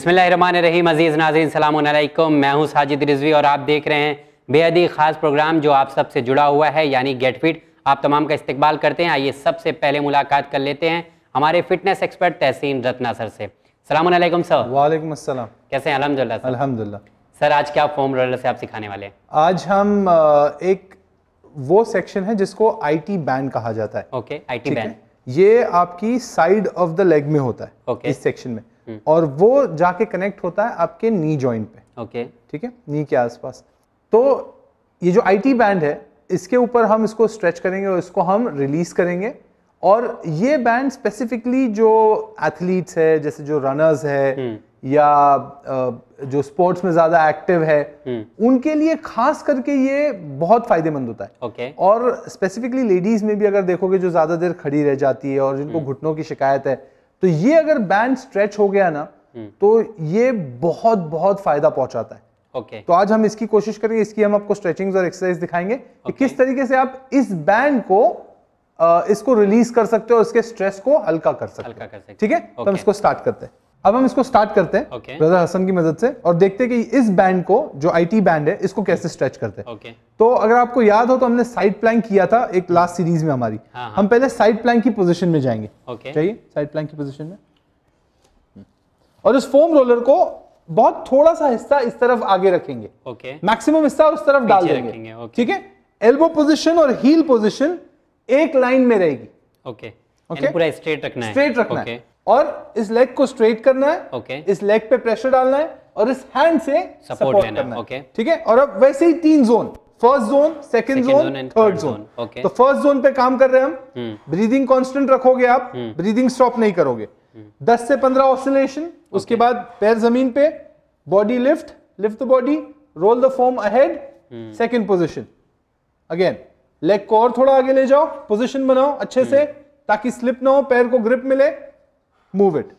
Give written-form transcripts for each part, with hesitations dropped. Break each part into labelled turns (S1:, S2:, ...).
S1: बिस्मिल्लाहिर्रहमानिर्रहीम। अजीज़ नाज़रीन सलाम अलैकुम, मैं हूं साजिद रिजवी और आप देख रहे हैं बेहद ही ख़ास प्रोग्राम जो आप सबसे जुड़ा हुआ है, यानी गेट फिट। आप तमाम का इस्तकबाल करते हैं। आइए सबसे पहले मुलाकात कर लेते हैं हमारे fitness expert Tahseen Ratna sir से। सलाम अलैकुम सर।
S2: वालेकुम अस्सलाम।
S1: कैसे हैं? अल्हम्दुलिल्लाह सर।
S2: अल्हम्दुलिल्लाह।
S1: सर आज क्या फोम रोलर से आप सिखाने वाले हैं?
S2: आज हम एक वो सेक्शन है जिसको आईटी बैंड कहा जाता है।
S1: Okay, IT band.
S2: ये आपकी साइड ऑफ द लेग में होता है।
S1: ओके।
S2: इस सेक्शन में और वो जाके कनेक्ट होता है आपके नी जॉइंट पे।
S1: ओके,
S2: ठीक है, नी के आसपास। तो ये जो आईटी बैंड है इसके ऊपर हम इसको स्ट्रेच करेंगे और इसको हम रिलीज करेंगे। और ये बैंड स्पेसिफिकली जो एथलीट्स है, जैसे जो रनर्स है या जो स्पोर्ट्स में ज्यादा एक्टिव है, उनके लिए खास करके ये बहुत फायदेमंद होता है।
S1: ओके।
S2: और स्पेसिफिकली लेडीज में भी अगर देखोगे जो ज्यादा देर खड़ी रह जाती है और जिनको घुटनों की शिकायत है, तो ये अगर बैंड स्ट्रेच हो गया ना तो ये बहुत बहुत फायदा पहुंचाता है।
S1: ओके।
S2: तो आज हम इसकी कोशिश करेंगे, इसकी हम आपको स्ट्रेचिंग्स और एक्सरसाइज दिखाएंगे कि किस तरीके से आप इस बैंड को इसको रिलीज कर सकते हो और इसके स्ट्रेस को हल्का कर सकते हो। ठीक है, तो हम इसको स्टार्ट करते हैं। अब हम इसको स्टार्ट करते हैं ब्रदर हसन की मदद से और देखते हैं कि इस बैंड को, जो आईटी बैंड है, इसको कैसे स्ट्रेच करते हैं। तो अगर आपको याद हो तो हमने साइड प्लैंक किया था एक लास्ट सीरीज में हमारी। हम पहले साइड प्लैंक की पोजीशन में जाएंगे। चाहिए साइड प्लैंक की पोजीशन में, और इस फोम रोलर को बहुत थोड़ा सा हिस्सा इस तरफ आगे रखेंगे। मैक्सिमम हिस्सा उस तरफ डाल देंगे। ठीक है, एल्बो पोजीशन और हील पोजीशन एक लाइन में रहेगी।
S1: ओके, पूरा स्ट्रेट रखना है।
S2: स्ट्रेट रखना है और इस लेग को स्ट्रेट करना है। इस लेग पे प्रेशर डालना है और इस हैंड से सपोर्ट करना है। ठीक है, और अब वैसे ही 3 zone, first zone, second zone, third zone. तो फर्स्ट जोन पे काम कर रहे हैं हम। ब्रीदिंग कांस्टेंट रखोगे आप, ब्रीदिंग स्टॉप नहीं करोगे। 10 से 15 ऑसिलेशन, उसके बाद पैर जमीन पे, body lift the body, roll the foam ahead, second position. Again leg को और थोड़ा आगे ले जाओ, पोजीशन बनाओ अच्छे से ताकि स्लिप ना हो, पैर को ग्रिप मिले, मूव इट।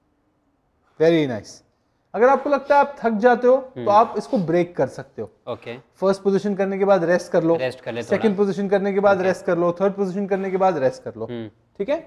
S2: Very nice. अगर आपको लगता है आप थक जाते हो तो आप इसको ब्रेक कर सकते हो।
S1: ओके।
S2: फर्स्ट पोजीशन करने के बाद रेस्ट कर लो,
S1: रेस्ट कर ले,
S2: सेकंड पोजीशन करने के बाद रेस्ट कर लो, थर्ड पोजीशन करने के बाद रेस्ट कर लो। ठीक है,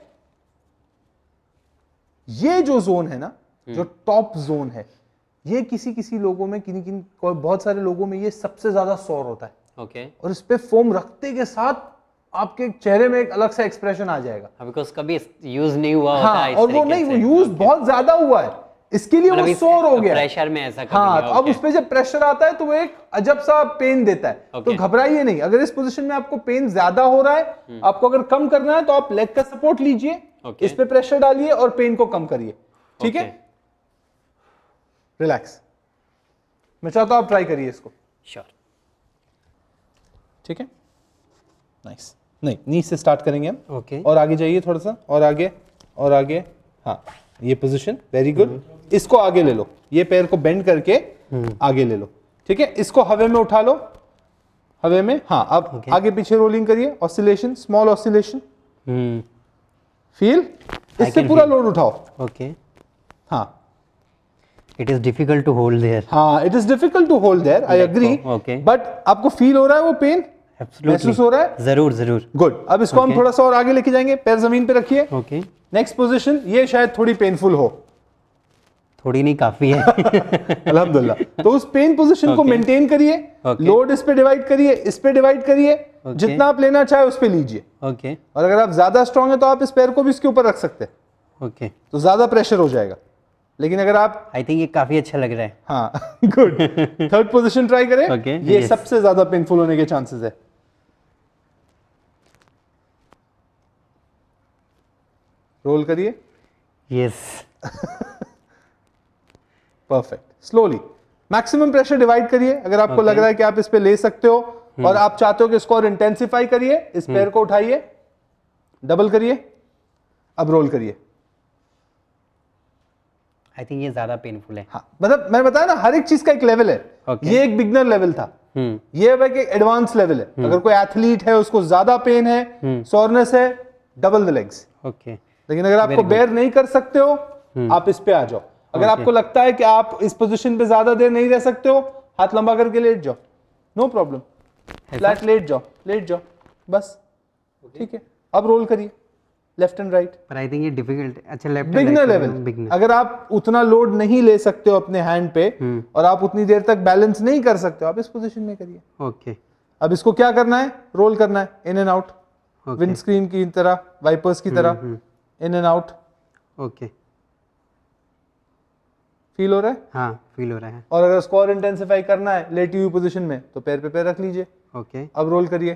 S2: ये जो जोन है ना, जो टॉप जोन है, ये किसी लोगों में, बहुत सारे लोगों में ये सबसे ज्यादा सॉर होता है।
S1: ओके।
S2: और इस पे फोम रखते के साथ आपके चेहरे में एक अलग सा एक्सप्रेशन आ जाएगा,
S1: बिकॉज़ कभी यूज नहीं हुआ होता है।
S2: और वो नहीं, वो यूज बहुत ज्यादा हुआ है, इसके लिए वो सोर हो गया
S1: प्रेशर में ऐसा।
S2: हाँ, तो अब उस पे जब प्रेशर आता है तो वो एक अजब सा पेन देता है। तो घबराइए नहीं। अगर इस पोजीशन में आपको पेन ज्यादा हो रहा है, आपको अगर कम करना है तो आप लेग का सपोर्ट लीजिए, इस पे प्रेशर डालिए और पेन को कम करिए। ठीक है, रिलैक्स। मैं चाहता हूं आप ट्राई करिए इसको।
S1: श्योर।
S2: ठीक है, नाइस। नहीं, नी से स्टार्ट करेंगे हम।
S1: ओके।
S2: और आगे जाइए थोड़ा सा, और आगे और आगे। हाँ, ये पोजीशन, वेरी गुड। इसको आगे ले लो, ये पैर को बेंड करके आगे ले लो। ठीक है, इसको हवा में उठा लो, हवा में। हाँ, अब आगे पीछे रोलिंग करिए, ऑसिलेशन, स्मॉल ऑसिलेशन। फील, इससे पूरा लोड उठाओ।
S1: ओके।
S2: हाँ,
S1: it is difficult to hold there.
S2: हाँ, it is difficult to hold there, I agree. But आपको फील हो रहा है वो पेन? महसूस हो रहा है?
S1: जरूर जरूर।
S2: गुड। अब इसको हम थोड़ा सा और आगे लेके जाएंगे, पैर जमीन पे रखिए।
S1: ओके।
S2: नेक्स्ट पोजीशन, ये शायद थोड़ी पेनफुल हो।
S1: थोड़ी नहीं, काफी है।
S2: अल्हम्दुलिल्लाह। तो उस पेन पोजीशन को मेंटेन करिए, लोड इस पे डिवाइड करिए, इस पे डिवाइड करिए, जितना आप लेना चाहे उस पे लीजिए।
S1: ओके।
S2: और अगर आप ज्यादा स्ट्रांग है तो आप इस पैर को भी इसके ऊपर रख सकते हैं।
S1: ओके।
S2: तो ज्यादा प्रेशर हो जाएगा, लेकिन अगर आप,
S1: आई थिंक ये काफी अच्छा लग रहा है।
S2: हाँ, गुड। थर्ड पोजीशन ट्राई करें। ये सबसे ज्यादा पेनफुल होने के चांसेस है। रोल करिए।
S1: Yes.
S2: Perfect. Slowly maximum pressure divide करिए। अगर आपको लग रहा है कि आप इस पे ले सकते हो और आप चाहते हो कि इसको और इंटेंसिफाई करिए, इस पैर को उठाइए, डबल करिए, अब रोल करिए।
S1: आई थिंक ये ज्यादा पेनफुल है।
S2: हाँ, मतलब मैं बताया ना, हर एक चीज का एक लेवल है। ये एक बिगनर लेवल था, ये एक एडवांस लेवल है। अगर कोई एथलीट है, उसको ज्यादा पेन है, सोरनेस है, डबल द लेग्स।
S1: ओके।
S2: लेकिन अगर आपको बेयर नहीं कर सकते हो, आप इस पे आ जाओ। अगर आपको लगता है कि आप इस पोजीशन पे ज्यादा देर नहीं रह सकते हो, हाथ लंबा करके लेट जाओ, नो प्रॉब्लम। फ्लैट लेट जाओ, बस। ठीक है, अब रोल करिए। Left and right.
S1: पर आई थिंक ये डिफिकल्ट, अच्छा लेफ्ट
S2: बिगनर लेवल, अगर आप उतना लोड नहीं ले सकते हो अपने हैंड पे और आप उतनी देर तक बैलेंस नहीं कर सकते हो, आप इस पोजीशन में करिए।
S1: ओके,
S2: अब इसको क्या करना है, रोल करना है in and out, windscreen की तरह, वाइपर्स की तरह, in and out.
S1: Okay,
S2: feel हो रहा है?
S1: हाँ फील हो रहा है।
S2: और अगर इसको और इंटेंसिफाई करना है लेटी हुई पोजीशन में, तो पैर पे पैर रख लीजिए।
S1: ओके,
S2: अब रोल करिए।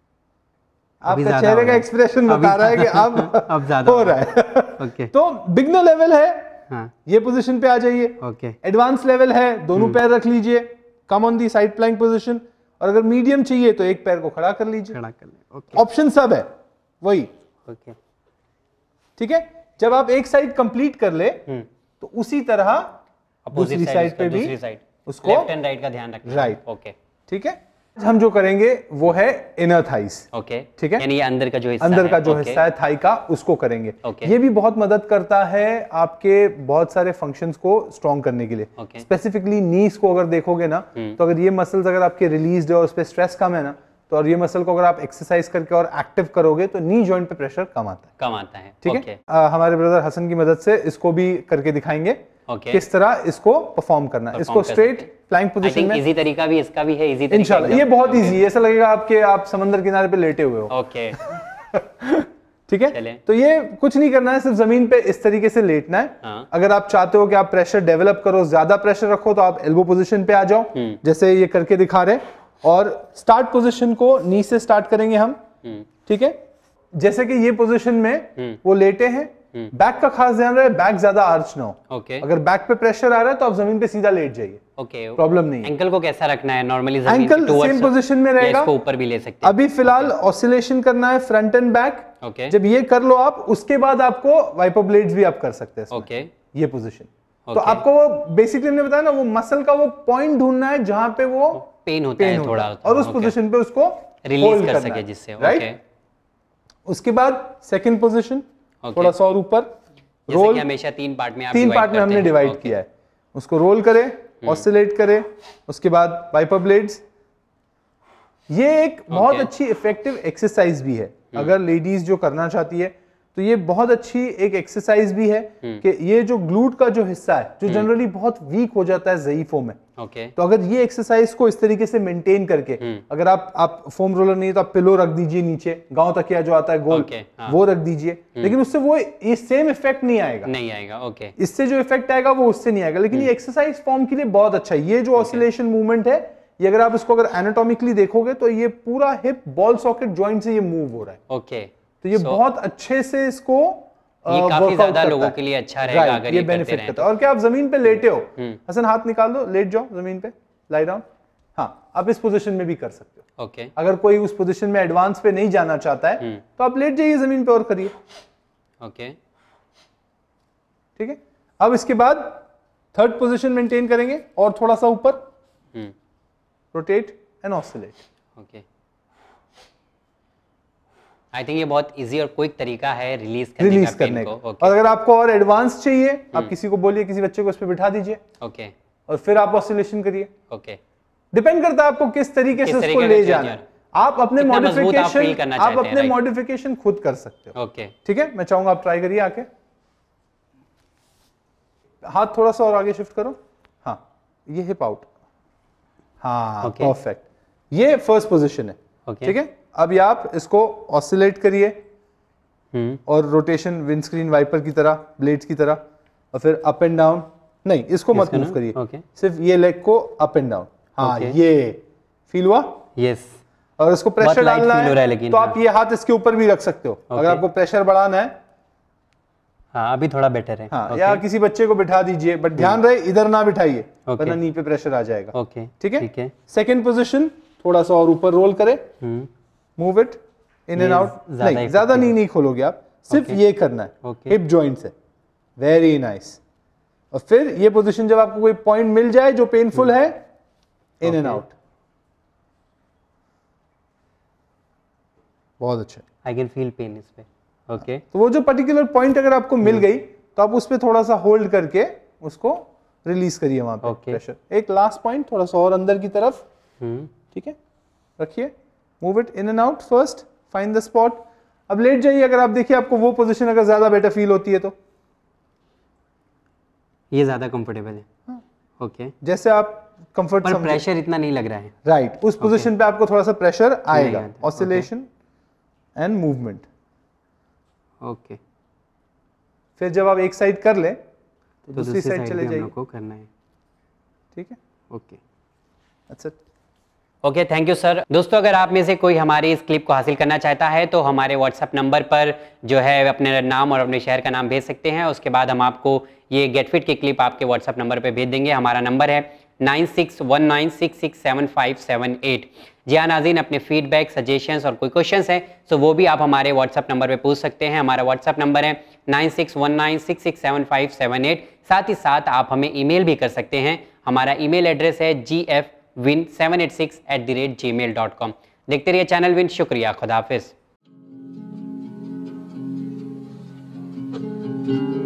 S2: आपका चेहरे का एक्सप्रेशन बता रहा है कि अब ज्यादा हो रहा है।
S1: ओके,
S2: तो बिगनर लेवल है,
S1: हाँ,
S2: ये पोजीशन पे आ जाइए।
S1: ओके,
S2: एडवांस लेवल है, दोनों पैर रख लीजिए, come on the side plank position. और अगर मीडियम चाहिए तो एक पैर को खड़ा कर लीजिए,
S1: खड़ा कर ले। ओके,
S2: ऑप्शन सब है वही।
S1: ओके,
S2: ठीक है, जब आप एक साइड कंप्लीट कर ले तो उसी तरह दूसरी साइड पे भी उसको
S1: लेफ्ट एंड राइट का ध्यान रखना।
S2: राइट,
S1: ओके,
S2: ठीक है। हम जो करेंगे वो है इनर थाइस।
S1: ओके,
S2: ठीक है,
S1: यानी ये अंदर का जो हिस्सा
S2: अंदर
S1: है,
S2: का जो हिस्सा है थाई का, उसको करेंगे। ये भी बहुत मदद करता है आपके बहुत सारे फंक्शंस को स्ट्रॉन्ग करने के लिए। स्पेसिफिकली नीज को अगर देखोगे ना, तो अगर ये मसल्स अगर आपके रिलीज्ड है और उस पर स्ट्रेस कम है ना, तो और ये मसल को अगर आप एक्सरसाइज करके और एक्टिव करोगे तो नी जॉइंट पे प्रेशर कम आता है। ठीक है, हमारे ब्रदर हसन की मदद से इसको भी करके दिखाएंगे किस तरह इसको परफॉर्म करना है। इसको स्ट्रेट प्लैंक पोजीशन में,
S1: इजी तरीका भी इसका भी है, इजी तरीका
S2: इंशाल्लाह। ये बहुत इजी है, ऐसा लगेगा आप समंदर किनारे पे लेटे हुए हो।
S1: ओके,
S2: ठीक है, तो ये कुछ नहीं करना है, सिर्फ जमीन पे इस तरीके से लेटना है।
S1: हाँ।
S2: अगर आप चाहते हो कि आप प्रेशर डेवलप करो, ज्यादा प्रेशर रखो, तो आप एल्बो पोजीशन पे आ जाओ, जैसे ये करके दिखा रहे। और स्टार्ट पोजीशन को नी से स्टार्ट करेंगे हम। ठीक है, जैसे कि ये पोजीशन में वो लेटे हैं, बैक का खास ध्यान रहे, बैक ज्यादा आर्च ना हो। अगर बैक पे प्रेशर आ रहा है तो आप जमीन पे सीधा लेट जाइए। प्रॉब्लम नहीं है।
S1: एंकल को कैसा रखना है नॉर्मली?
S2: एंकल सेम पोजीशन में रहेगा,
S1: इसको ऊपर भी ले सकते हैं।
S2: अभी फिलहाल ऑसिलेशन करना है फ्रंट एंड बैक। जब ये कर लो आप, उसके बाद आपको वाइपर ब्लेड्स भी आप कर सकते हैं। ये पोजीशन तो आपको वो बेसिकली हमने बताया ना, वो मसल का वो पॉइंट ढूंढना है जहां पे वो
S1: पेन होता है थोड़ा,
S2: और उस पोजीशन पे उसको
S1: रिलीज कर सके, जिससे
S2: राइट। उसके बाद सेकंड पोजीशन, थोड़ा सा और ऊपर रोल।
S1: हमेशा तीन पार्ट में
S2: हमने डिवाइड किया है। उसको रोल करे, ऑसिलेट करे, उसके बाद वाइपर ब्लेड्स। ये एक बहुत अच्छी इफेक्टिव एक्सरसाइज भी है अगर लेडीज जो करना चाहती है, तो ये बहुत अच्छी एक एक्सरसाइज भी है कि ये जो ग्लूट का जो हिस्सा है, जो जनरली बहुत वीक हो जाता है ज़ईफों में, तो अगर ये एक्सरसाइज को इस तरीके से मेंटेन करके, अगर आप फोम रोलर नहीं है तो आप पिलो रख दीजिए नीचे, गांव तकिया जो आता है गोल, वो रख दीजिए, लेकिन उससे वो ये सेम इफेक्ट नहीं आएगा। इससे जो इफेक्ट आएगा वो उससे नहीं आएगा, लेकिन ये एक्सरसाइज फॉर्म के लिए बहुत अच्छा है। ये जो ऑसिलेशन मूवमेंट है, ये अगर आप इसको अगर एनाटॉमिकली देखोगे तो ये पूरा हिप बॉल सॉकेट जॉइंट से ये मूव हो रहा है। तो ये बहुत अच्छे से इसको
S1: ये काफी ज्यादा लोगों के लिए अच्छा रहेगा अगर ये
S2: बेनिफिट करता है। और क्या आप जमीन पे लेटे हो, हसन हाथ निकाल दो, लेट जाओ जमीन पे, लाई डाउन। हाँ, आप इस पोजीशन में भी कर सकते हो। अगर कोई उस पोजीशन में एडवांस पे नहीं जाना चाहता है तो आप लेट जाइए जमीन पे और करिए। ठीक है, अब इसके बाद थर्ड पोजीशन मेंटेन करेंगे और थोड़ा सा ऊपर, rotate and oscillate.
S1: I think ये बहुत इजी और क्विक तरीका है रिलीज करने का।
S2: और अगर आपको और एडवांस चाहिए, आप किसी को बोलिए, किसी बच्चे को उस पर बिठा दीजिए, और फिर आप ऑसिलेशन करिए। डिपेंड करता है आपको किस तरीके से उसको ले जाना है। आप अपने मॉडिफिकेशन खुद कर सकते हो। ठीक है, मैं चाहूंगा आप ट्राई करिए आके। हाथ थोड़ा सा और आगे शिफ्ट करो। हाँ, ये हिप आउट। हाँ, परफेक्ट। ये फर्स्ट पोजीशन है। ठीक है, अब आप इसको ऑसिलेट करिए और रोटेशन विंडस्क्रीन वाइपर की तरह, ब्लेड्स की तरह, और फिर अप एंड डाउन। नहीं, इसको मत मूव करिए, सिर्फ ये लेग को अप एंड डाउन। हाँ, ये फील हुआ?
S1: यस।
S2: और इसको प्रेशर डालना है तो आप ये हाथ इसके ऊपर भी रख सकते हो अगर आपको प्रेशर बढ़ाना है।
S1: हाँ, अभी थोड़ा बेटर है।
S2: हाँ, या किसी बच्चे को बिठा दीजिए, बट ध्यान रहे इधर ना बिठाइए, वरना नी पे प्रेशर आ जाएगा। ठीक है। सेकंड पोजीशन, थोड़ा सा और ऊपर रोल करे, move it in and out. नहीं, ज्यादा नहीं खोलोगे आप, सिर्फ ये करना है हिप जॉइंट से। Very nice. और फिर ये पोजीशन जब आपको कोई पॉइंट मिल जाए जो पेनफुल है, इन एंड आउट। बहुत अच्छा।
S1: आई कैन फील पेन इस पे।
S2: तो वो जो पर्टिकुलर पॉइंट अगर आपको मिल गई तो आप उस पर थोड़ा सा होल्ड करके उसको रिलीज करिए वहां पे प्रेशर। एक लास्ट पॉइंट, थोड़ा सा और अंदर की तरफ। ठीक है, रखिए, move it in and out first, find the spot. अब लेट जाइए, अगर आप देखिए आपको वो पोजीशन अगर ज्यादा बेटर फील होती है तो
S1: ये ज्यादा कंफर्टेबल है। ओके,
S2: जैसे आप कंफर्ट,
S1: पर प्रेशर इतना नहीं लग रहा है।
S2: राइट, उस पोजीशन पे आपको थोड़ा सा प्रेशर आएगा, ऑसिलेशन एंड मूवमेंट।
S1: ओके,
S2: फिर जब आप एक साइड कर ले तो दूसरी साइड चले जाइए,
S1: हमको करना है।
S2: ठीक है,
S1: ओके,
S2: अच्छा,
S1: ओके, थैंक यू सर। दोस्तों, अगर आप में से कोई हमारी इस क्लिप को हासिल करना चाहता है तो हमारे व्हाट्सएप नंबर पर जो है अपने नाम और अपने शहर का नाम भेज सकते हैं। उसके बाद हम आपको ये गेट फिट की क्लिप आपके व्हाट्सएप नंबर पर भेज देंगे। हमारा नंबर है 9619667578। जी हाँ नाज़रीन, अपने फीडबैक, सजेशंस और कोई क्वेश्चंस हैं तो वो भी आप हमारे व्हाट्सएप नंबर पे पूछ सकते हैं। हमारा व्हाट्सएप नंबर है 9619667578। साथ ही साथ आप हमें ईमेल भी कर सकते हैं। हमारा ईमेल एड्रेस है gfwin786@gmail.com। देखते रहिए चैनल विन। शुक्रिया, खुदा हाफिज।